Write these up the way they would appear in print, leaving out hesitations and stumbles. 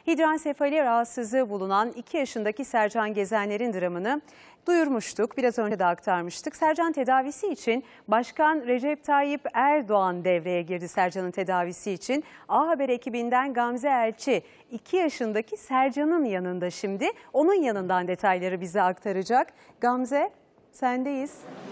Hidransefali rahatsızlığı bulunan 2 yaşındaki Sercan Gezenler'in dramını duyurmuştuk. Biraz önce de aktarmıştık. Sercan tedavisi için Başkan Recep Tayyip Erdoğan devreye girdi Sercan'ın tedavisi için. A Haber ekibinden Gamze Elçi 2 yaşındaki Sercan'ın yanında şimdi. Onun yanından detayları bize aktaracak. Gamze, sendeyiz.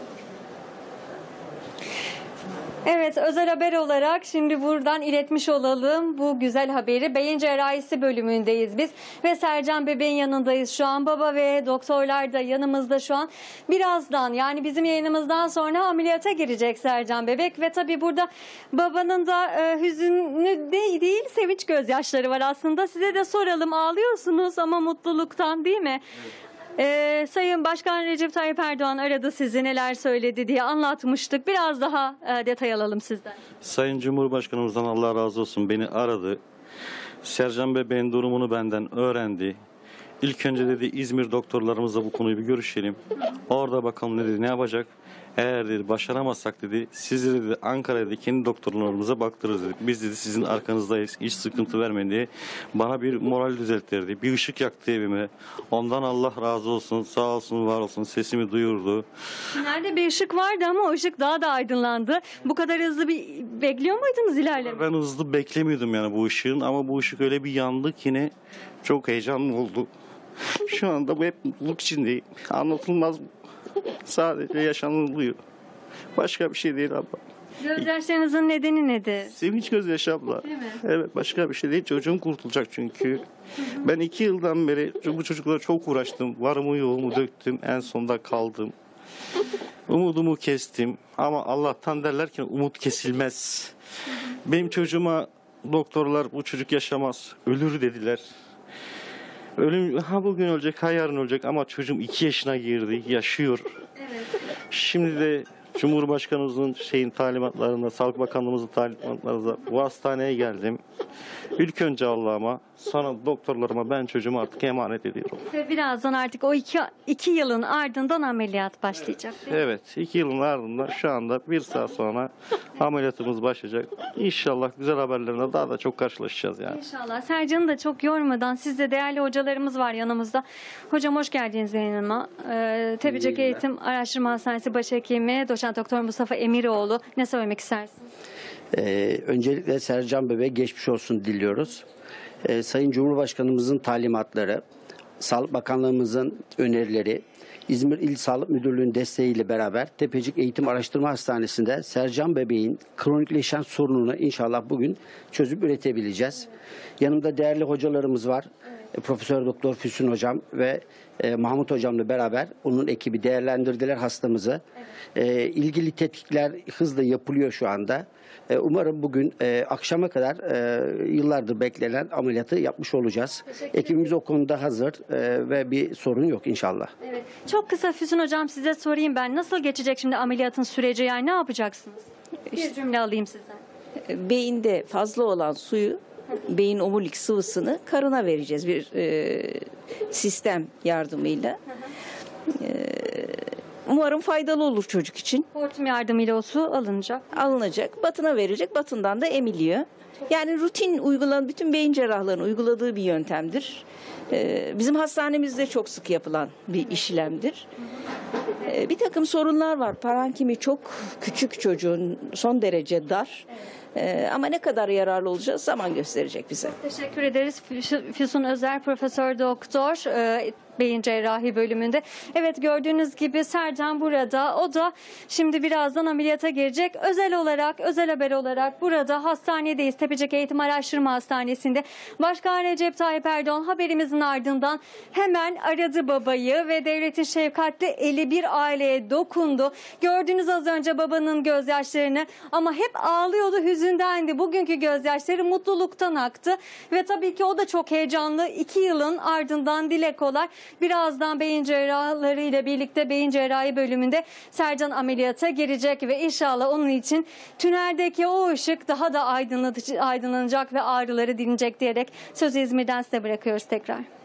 Evet, özel haber olarak şimdi buradan iletmiş olalım bu güzel haberi. Beyin cerrahisi bölümündeyiz biz ve Sercan bebeğin yanındayız şu an. Baba ve doktorlar da yanımızda şu an. Birazdan, yani bizim yayınımızdan sonra ameliyata girecek Sercan bebek ve tabii burada babanın da hüzünlü değil, sevinç gözyaşları var aslında. Size de soralım, ağlıyorsunuz ama mutluluktan, değil mi? Evet. Sayın Başkan Recep Tayyip Erdoğan aradı sizi, neler söyledi diye anlatmıştık. Biraz daha detay alalım sizden. Sayın Cumhurbaşkanımızdan Allah razı olsun, beni aradı. Sercan bebeğin durumunu benden öğrendi. İlk önce dedi İzmir doktorlarımızla bu konuyu bir görüşelim. Orada bakalım ne dedi, ne yapacak. Eğer dedi başaramazsak dedi, siz dedi Ankara'da kendi doktorlarımıza baktırırız dedi. Biz dedi sizin arkanızdayız, hiç sıkıntı vermeyin diye bana bir moral düzelttirdi. Bir ışık yaktı evime. Ondan Allah razı olsun, sağ olsun, var olsun, sesimi duyurdu. Nerede bir ışık vardı ama o ışık daha da aydınlandı. Bu kadar hızlı bekliyor muydunuz ilerleme? Ben hızlı beklemiyordum yani bu ışığın, ama bu ışık öyle bir yandı ki yine çok heyecanlı oldu. Şu anda bu hep mutluluk içindeyim. Anlatılmaz. Sadece yaşanılıyor. Başka bir şey değil abla. Gözyaşlarınızın nedeni nedir? Sevinç gözyaşı abla. Değil mi? Evet, başka bir şey değil. Çocuğum kurtulacak çünkü. Ben 2 yıldan beri bu çocuklara çok uğraştım. Varımı yoğumu döktüm. En sonunda kaldım. Umudumu kestim. Ama Allah'tan derler ki umut kesilmez. Benim çocuğuma doktorlar bu çocuk yaşamaz, ölür dediler. Ölüm ha bugün ölecek, ha yarın ölecek, ama çocuğum 2 yaşına girdi, yaşıyor. Evet. Şimdi de Cumhurbaşkanımızın talimatlarında, Sağlık Bakanlığımızın talimatlarında bu hastaneye geldim. İlk önce Allah'ıma, sonra doktorlarıma ben çocuğumu artık emanet ediyorum. Ve birazdan artık o iki yılın ardından ameliyat başlayacak. Evet, 2 yılın ardından şu anda 1 saat sonra ameliyatımız başlayacak. İnşallah güzel haberlerle daha da çok karşılaşacağız yani. İnşallah. Sercan'ı da çok yormadan, siz de değerli hocalarımız var yanımızda. Hocam hoş geldiniz yayınıma. Tepecik Eğitim Araştırma Hastanesi Başhekimi Doçent Doktor Mustafa Emiroğlu, ne söylemek istersiniz? Öncelikle Sercan bebeğe geçmiş olsun diliyoruz. Sayın Cumhurbaşkanımızın talimatları, Sağlık Bakanlığımızın önerileri, İzmir İl Sağlık Müdürlüğü'nün desteğiyle beraber Tepecik Eğitim Araştırma Hastanesi'nde Sercan bebeğin kronikleşen sorununu inşallah bugün çözüp üretebileceğiz. Yanımda değerli hocalarımız var. Profesör Doktor Füsun Hocam ve Mahmut Hocam'la beraber onun ekibi değerlendirdiler hastamızı. İlgili tetkikler hızla yapılıyor şu anda. Umarım bugün akşama kadar yıllardır beklenen ameliyatı yapmış olacağız. Ekibimiz o konuda hazır ve bir sorun yok inşallah. Evet. Çok kısa Füsun Hocam, size sorayım ben. Nasıl geçecek şimdi ameliyatın süreci, yani ne yapacaksınız? Bir cümle alayım sizden. Beyinde fazla olan suyu, beyin omurilik sıvısını karına vereceğiz bir sistem yardımıyla. Umarım faydalı olur çocuk için. Hortum yardımıyla o su alınacak, batına verecek, batından da emiliyor. Yani rutin uygulanan, bütün beyin cerrahlarının uyguladığı bir yöntemdir. Bizim hastanemizde çok sık yapılan bir işlemdir. Bir takım sorunlar var. Parankimi çok küçük, çocuğun son derece dar. Ama ne kadar yararlı olacağız zaman gösterecek bize. Teşekkür ederiz. Füsun Özer, Profesör Doktor, Beyin Cerrahi bölümünde. Evet, gördüğünüz gibi Sercan burada. O da şimdi birazdan ameliyata girecek. Özel haber olarak burada hastanedeyiz. Tepecik Eğitim Araştırma Hastanesi'nde. Başkan Recep Tayyip Erdoğan haberimizin ardından hemen aradı babayı ve devletin şefkatli eli bir aileye dokundu. Gördünüz az önce babanın gözyaşlarını, ama hep ağlıyordu, hüzündendi. Bugünkü gözyaşları mutluluktan aktı ve tabii ki o da çok heyecanlı. 2 yılın ardından dile kolay. Birazdan beyin cerrahları ile birlikte beyin cerrahi bölümünde Sercan ameliyata girecek ve inşallah onun için tüneldeki o ışık daha da aydınlanacak ve ağrıları dinecek diyerek sözü İzmir'den size bırakıyoruz tekrar.